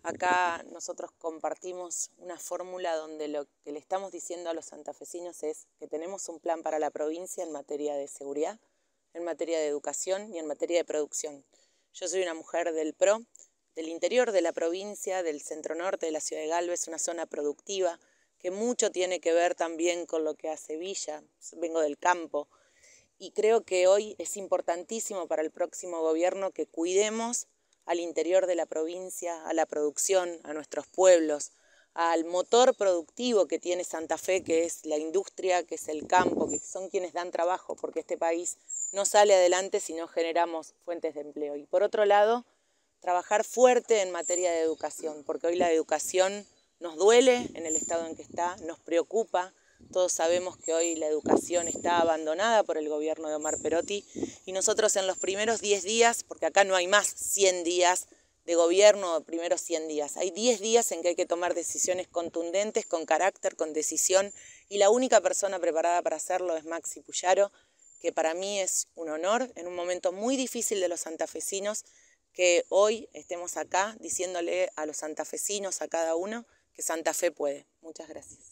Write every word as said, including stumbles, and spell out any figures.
Acá nosotros compartimos una fórmula donde lo que le estamos diciendo a los santafesinos es que tenemos un plan para la provincia en materia de seguridad, en materia de educación y en materia de producción. Yo soy una mujer del P R O, del interior de la provincia, del centro norte de la ciudad de Galvez, una zona productiva que mucho tiene que ver también con lo que hace Villa. Vengo del campo y creo que hoy es importantísimo para el próximo gobierno que cuidemos al interior de la provincia, a la producción, a nuestros pueblos, al motor productivo que tiene Santa Fe, que es la industria, que es el campo, que son quienes dan trabajo, porque este país no sale adelante si no generamos fuentes de empleo. Y por otro lado, trabajar fuerte en materia de educación, porque hoy la educación nos duele en el estado en que está, nos preocupa. Todos sabemos que hoy la educación está abandonada por el gobierno de Omar Perotti y nosotros en los primeros diez días, porque acá no hay más cien días de gobierno, primeros cien días, hay diez días en que hay que tomar decisiones contundentes, con carácter, con decisión, y la única persona preparada para hacerlo es Maxi Puyaro, que para mí es un honor en un momento muy difícil de los santafesinos que hoy estemos acá diciéndole a los santafesinos, a cada uno, que Santa Fe puede. Muchas gracias.